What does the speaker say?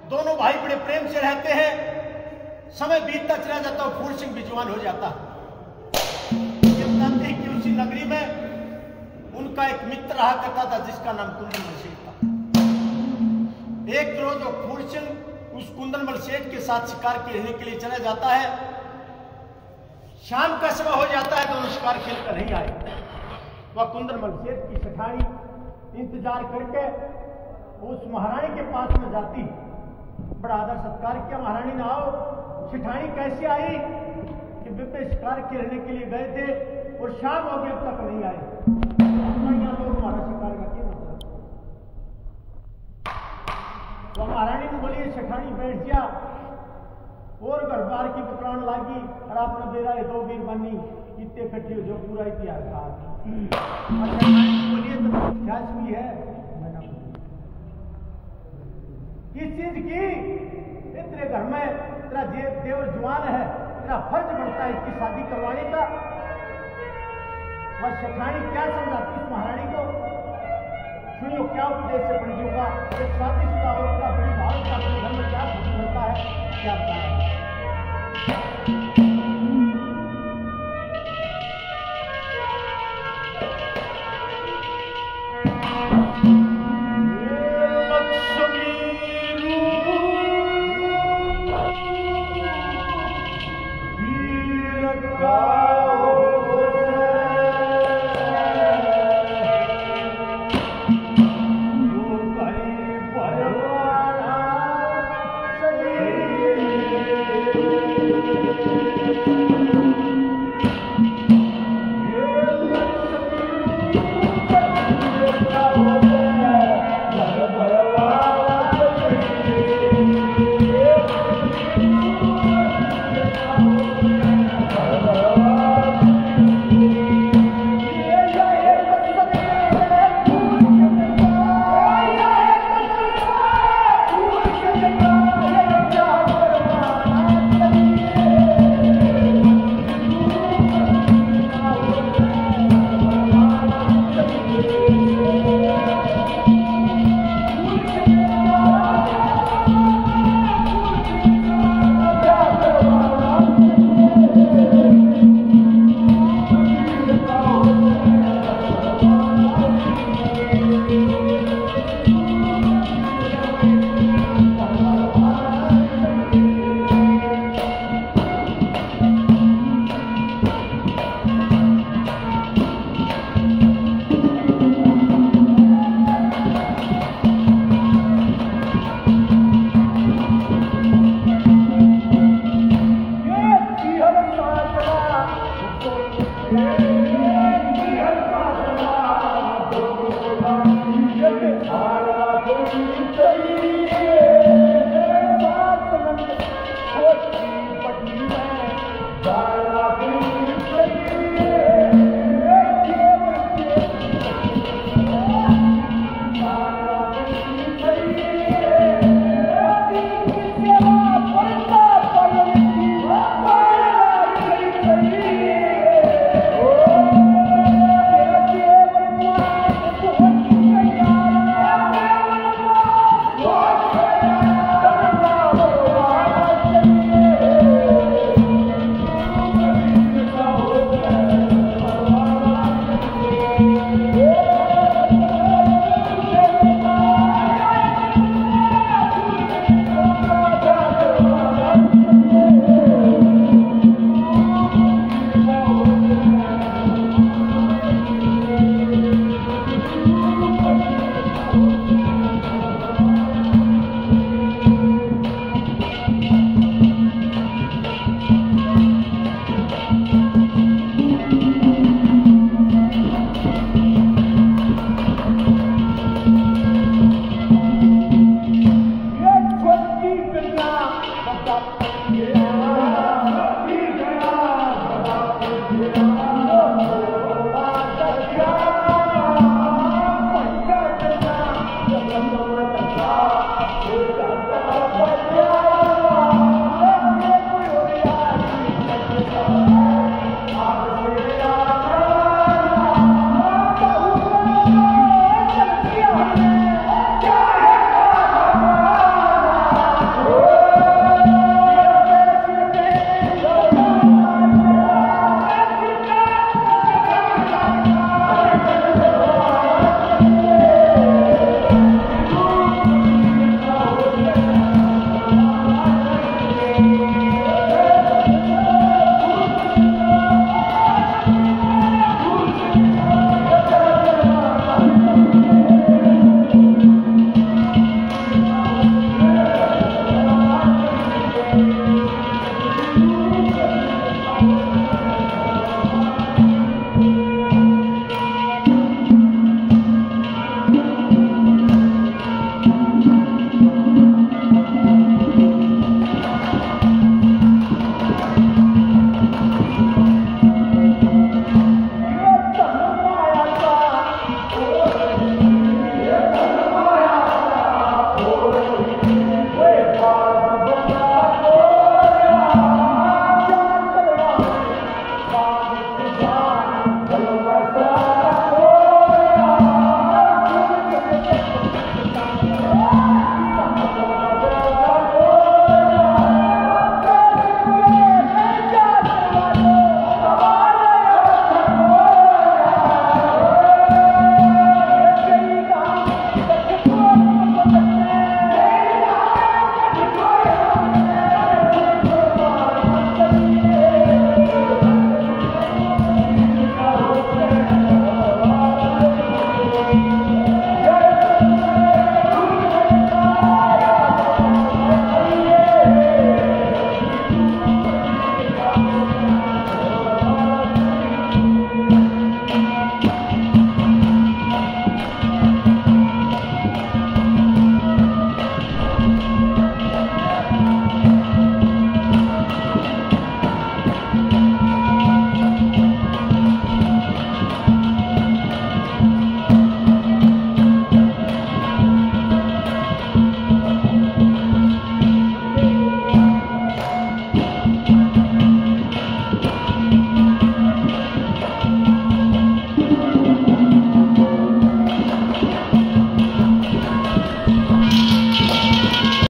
दोनों भाई बड़े प्रेम से रहते हैं। समय बीतता चला जाता और फूल सिंह भी जवान हो जाता। ये बताते हैं कि उसी नगरी में उनका एक मित्र रहा करता था जिसका नाम कुंदनमल सेठ था। एक रोज वो फूल सिंह उस कुंदनमल सेठ के साथ शिकार खेलने के लिए चला जाता है। शाम का समय हो जाता है, दोनों शिकार खेलकर नहीं आए। वह कुंदनमल सेठ की सेठानी इंतजार करके उस महारानी के पास में जाती। बड़ा आदर सत्कार किया, महारानी ने आओ। सेठानी कैसे आई कि बिब्बे शिकार खेलने के लिए गए थे और शाम हो गई अब तक नहीं आए। यहाँ तो हमारा शिकार का क्या मतलब? तो महारानी ने बोली सेठानी बैठ गया और घर बार की बतरान लागी और आपने बेरा ये दो वीर बनी इतने इकट्ठी हो जो पूरा इतिहास था। बोलिए तो क्या हुई है किस चीज की? तेरे घर में तेरा देवर जवान है, तेरा फर्ज बनता है इसकी शादी करवाने का। वह सेठानी क्या समझाती उस महारानी को? सुनियो क्या उपदेश है पंडितों का। एक शादीशुदा